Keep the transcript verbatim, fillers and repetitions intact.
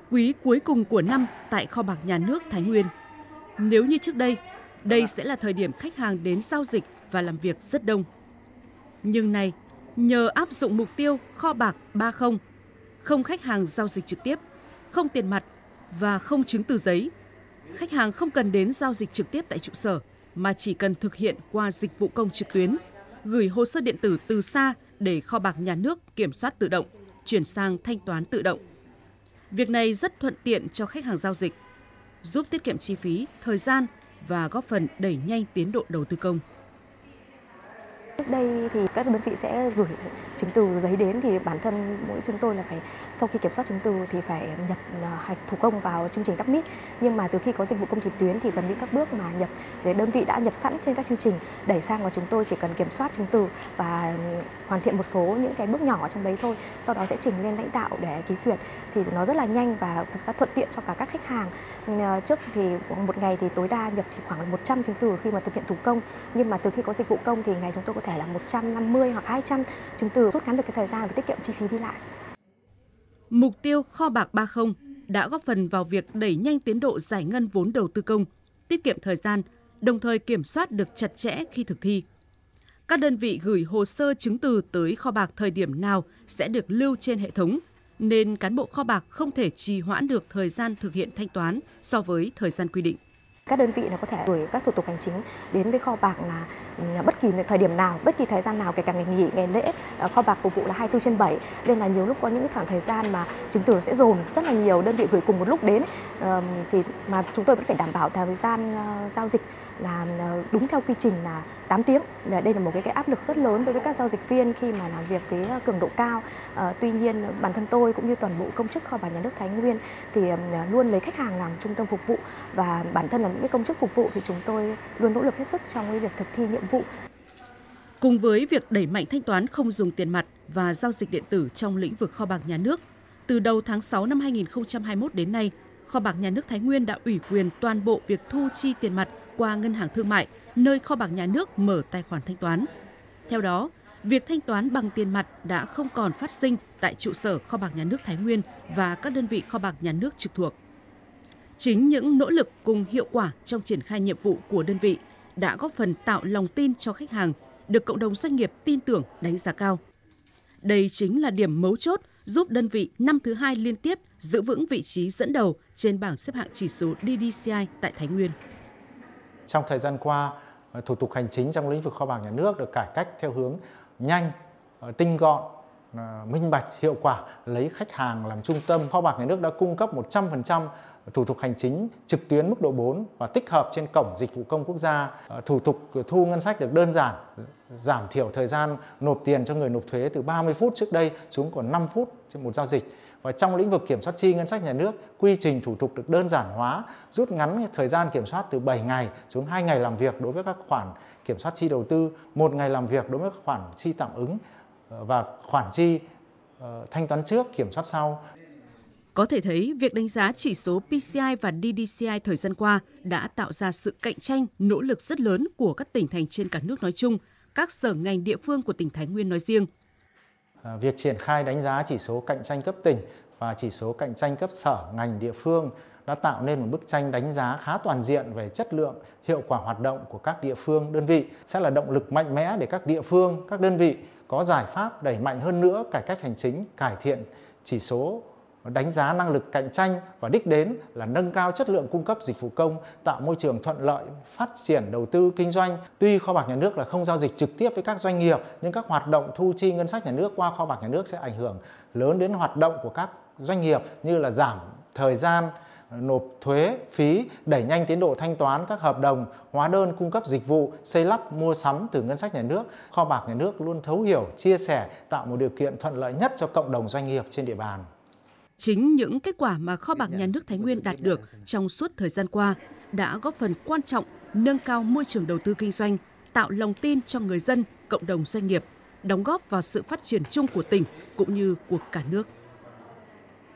quý cuối cùng của năm tại Kho bạc Nhà nước Thái Nguyên. Nếu như trước đây, đây sẽ là thời điểm khách hàng đến giao dịch và làm việc rất đông. Nhưng nay, nhờ áp dụng mục tiêu kho bạc ba không, không khách hàng giao dịch trực tiếp, không tiền mặt và không chứng từ giấy, khách hàng không cần đến giao dịch trực tiếp tại trụ sở mà chỉ cần thực hiện qua dịch vụ công trực tuyến, gửi hồ sơ điện tử từ xa để Kho bạc Nhà nước kiểm soát tự động, chuyển sang thanh toán tự động. Việc này rất thuận tiện cho khách hàng giao dịch, giúp tiết kiệm chi phí, thời gian và góp phần đẩy nhanh tiến độ đầu tư công. Trước đây thì các đơn vị sẽ gửi chứng từ giấy đến, thì bản thân mỗi chúng tôi là phải sau khi kiểm soát chứng từ thì phải nhập hạch thủ công vào chương trình tắp mít. Nhưng mà từ khi có dịch vụ công trực tuyến thì gần như các bước mà nhập để đơn vị đã nhập sẵn trên các chương trình đẩy sang, và chúng tôi chỉ cần kiểm soát chứng từ và hoàn thiện một số những cái bước nhỏ trong đấy thôi. Sau đó sẽ trình lên lãnh đạo để ký duyệt, thì nó rất là nhanh và thực ra thuận tiện cho cả các khách hàng. Trước thì một ngày thì tối đa nhập chỉ khoảng một trăm chứng từ khi mà thực hiện thủ công, nhưng mà từ khi có dịch vụ công thì ngày chúng tôi có thể là một trăm năm mươi hoặc hai trăm chứng từ, rút ngắn được cái thời gian và tiết kiệm chi phí đi lại. Mục tiêu kho bạc ba không đã góp phần vào việc đẩy nhanh tiến độ giải ngân vốn đầu tư công, tiết kiệm thời gian, đồng thời kiểm soát được chặt chẽ khi thực thi. Các đơn vị gửi hồ sơ chứng từ tới kho bạc thời điểm nào sẽ được lưu trên hệ thống, nên cán bộ kho bạc không thể trì hoãn được thời gian thực hiện thanh toán so với thời gian quy định. Các đơn vị là có thể gửi các thủ tục hành chính đến với kho bạc là bất kỳ thời điểm nào, bất kỳ thời gian nào, kể cả ngày nghỉ, ngày lễ. Kho bạc phục vụ là hai mươi tư trên bảy, nên là nhiều lúc có những khoảng thời gian mà chứng từ sẽ dồn rất là nhiều đơn vị gửi cùng một lúc đến, thì mà chúng tôi vẫn phải đảm bảo thời gian giao dịch là đúng theo quy trình là tám tiếng. Đây là một cái, cái áp lực rất lớn đối với các giao dịch viên khi mà làm việc với cường độ cao. À, tuy nhiên bản thân tôi cũng như toàn bộ công chức Kho bạc Nhà nước Thái Nguyên thì luôn lấy khách hàng làm trung tâm phục vụ, và bản thân là những cái công chức phục vụ thì chúng tôi luôn nỗ lực hết sức trong cái việc thực thi nhiệm vụ. Cùng với việc đẩy mạnh thanh toán không dùng tiền mặt và giao dịch điện tử trong lĩnh vực Kho bạc Nhà nước, từ đầu tháng sáu năm hai nghìn không trăm hai mươi mốt đến nay, Kho bạc Nhà nước Thái Nguyên đã ủy quyền toàn bộ việc thu chi tiền mặt qua ngân hàng thương mại, nơi Kho bạc Nhà nước mở tài khoản thanh toán. Theo đó, việc thanh toán bằng tiền mặt đã không còn phát sinh tại trụ sở Kho bạc Nhà nước Thái Nguyên và các đơn vị Kho bạc Nhà nước trực thuộc. Chính những nỗ lực cùng hiệu quả trong triển khai nhiệm vụ của đơn vị đã góp phần tạo lòng tin cho khách hàng, được cộng đồng doanh nghiệp tin tưởng, đánh giá cao. Đây chính là điểm mấu chốt giúp đơn vị năm thứ hai liên tiếp giữ vững vị trí dẫn đầu trên bảng xếp hạng chỉ số đê đê xê i tại Thái Nguyên. Trong thời gian qua, thủ tục hành chính trong lĩnh vực kho bạc nhà nước được cải cách theo hướng nhanh, tinh gọn, minh bạch, hiệu quả, lấy khách hàng làm trung tâm. Kho bạc nhà nước đã cung cấp một trăm phần trăm thủ tục hành chính trực tuyến mức độ bốn và tích hợp trên cổng dịch vụ công quốc gia. Thủ tục thu ngân sách được đơn giản, giảm thiểu thời gian nộp tiền cho người nộp thuế từ ba mươi phút trước đây xuống còn năm phút trên một giao dịch. Và trong lĩnh vực kiểm soát chi ngân sách nhà nước, quy trình thủ tục được đơn giản hóa, rút ngắn thời gian kiểm soát từ bảy ngày xuống hai ngày làm việc đối với các khoản kiểm soát chi đầu tư, một ngày làm việc đối với các khoản chi tạm ứng và khoản chi uh, thanh toán trước, kiểm soát sau. Có thể thấy, việc đánh giá chỉ số pê xê i và đê đê xê i thời gian qua đã tạo ra sự cạnh tranh, nỗ lực rất lớn của các tỉnh thành trên cả nước nói chung, các sở ngành địa phương của tỉnh Thái Nguyên nói riêng. Việc triển khai đánh giá chỉ số cạnh tranh cấp tỉnh và chỉ số cạnh tranh cấp sở ngành địa phương đã tạo nên một bức tranh đánh giá khá toàn diện về chất lượng, hiệu quả hoạt động của các địa phương, đơn vị, sẽ là động lực mạnh mẽ để các địa phương, các đơn vị có giải pháp đẩy mạnh hơn nữa cải cách hành chính, cải thiện chỉ số đánh giá năng lực cạnh tranh, và đích đến là nâng cao chất lượng cung cấp dịch vụ công, tạo môi trường thuận lợi phát triển đầu tư kinh doanh. Tuy kho bạc nhà nước là không giao dịch trực tiếp với các doanh nghiệp, nhưng các hoạt động thu chi ngân sách nhà nước qua kho bạc nhà nước sẽ ảnh hưởng lớn đến hoạt động của các doanh nghiệp, như là giảm thời gian nộp thuế, phí, đẩy nhanh tiến độ thanh toán các hợp đồng, hóa đơn cung cấp dịch vụ, xây lắp, mua sắm từ ngân sách nhà nước. Kho bạc nhà nước luôn thấu hiểu, chia sẻ, tạo một điều kiện thuận lợi nhất cho cộng đồng doanh nghiệp trên địa bàn. Chính những kết quả mà Kho bạc Nhà nước Thái Nguyên đạt được trong suốt thời gian qua đã góp phần quan trọng nâng cao môi trường đầu tư kinh doanh, tạo lòng tin cho người dân, cộng đồng doanh nghiệp, đóng góp vào sự phát triển chung của tỉnh cũng như của cả nước.